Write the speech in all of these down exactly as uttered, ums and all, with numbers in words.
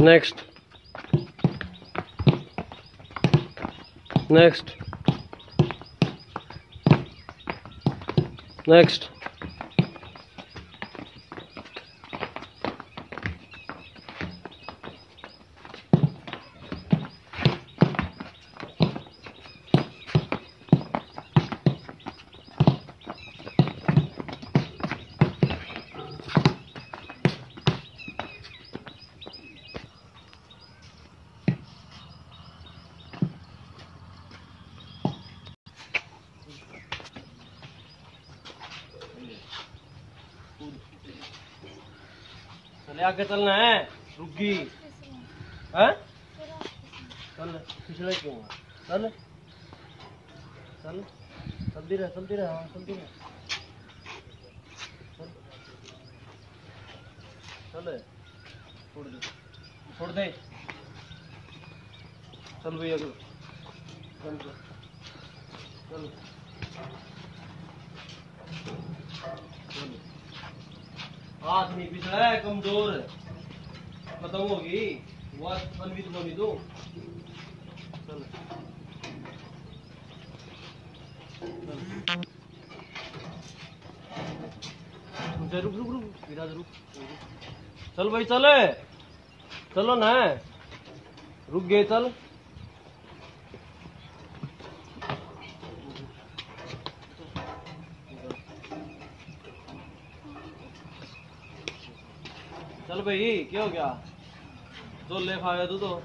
Next. Next. Next. चले आगे चलना है, रुकी है? चल पिछले क्यों? चल चल चलती रह चलती रह हाँ चलती रह चल चल छोड़ दे छोड़ दे चल भैया चल चल चल चल हाथ नहीं पिछड़ा है, कमजोर खत्म होगी वो अनवित बनी दो। चल चल रुक रुक रुक विराज रुक चल भाई चल चलो ना रुक गए चल चल भाई क्या हो गया तो ले खाया तू तो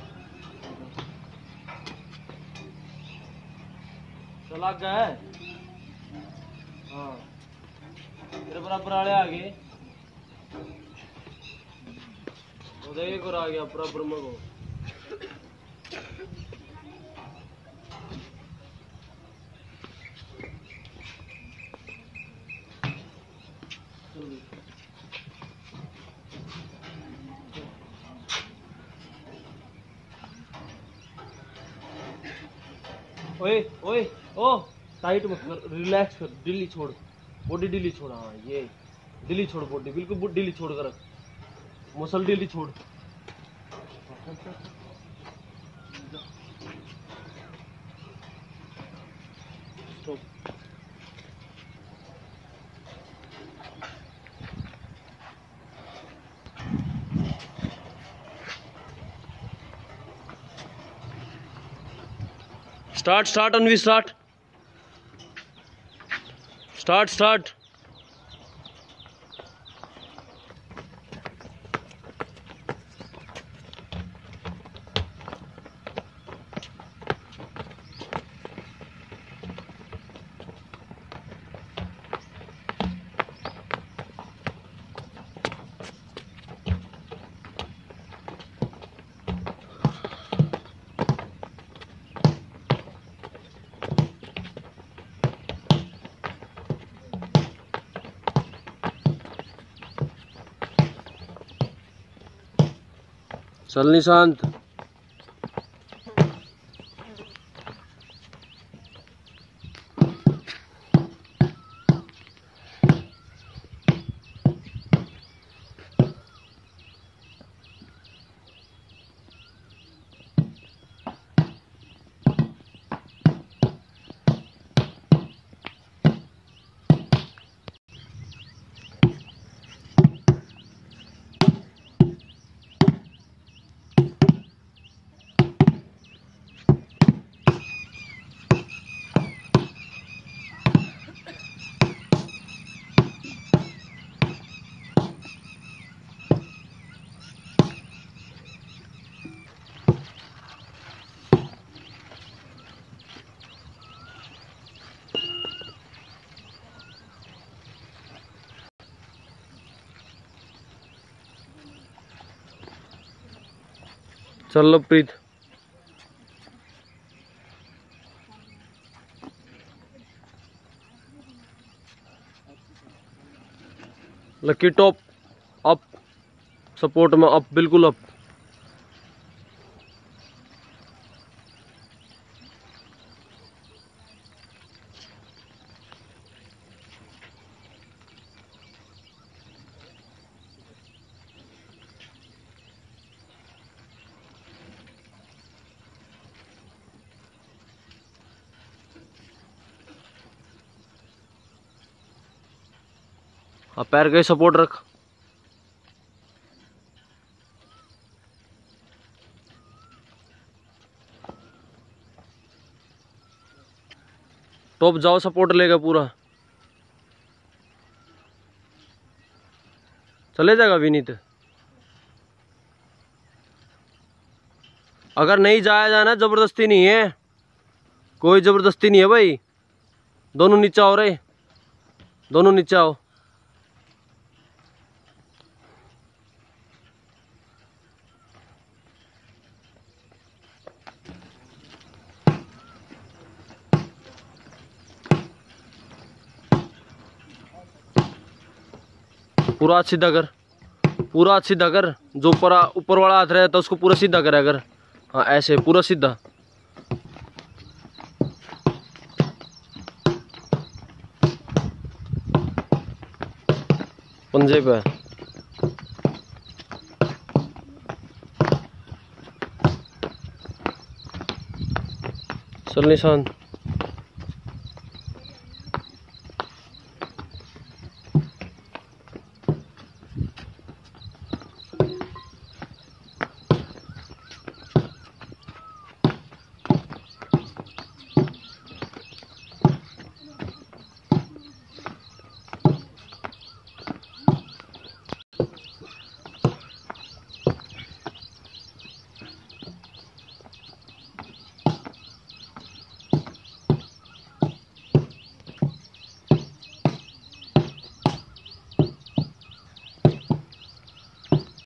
चल आ गया हाँ तेरे बराबर वाले आ गए उदय को आ गया बराबर में को ओए ओए ओ टाइट मत कर, रिलैक्स कर, ढीली छोड़ बॉडी ढीली छोड़ हाँ ये ढीली छोड़ बॉडी बिल्कुल ढीली छोड़ कर मसल ढीली छोड़ stop start start Anvi start start start चल निशांत चल Lovepreet Lucky top up support में अप बिल्कुल अप हाँ पैर के सपोर्ट रख। टॉप जाओ, सपोर्ट लेगा पूरा। चले जाएगा विनीत। अगर नहीं जाया जाना, जबरदस्ती नहीं है, कोई जबरदस्ती नहीं है भाई। दोनों नीचे आओ रे, दोनों नीचे आओ। पूरा हाथ सीधा कर, पूरा हाथ सीधा कर। जो ऊपर ऊपर वाला हाथ रहता है उसको पूरा सीधा करा कर। हाँ ऐसे पूरा सीधा। पंजे पे चल निशान।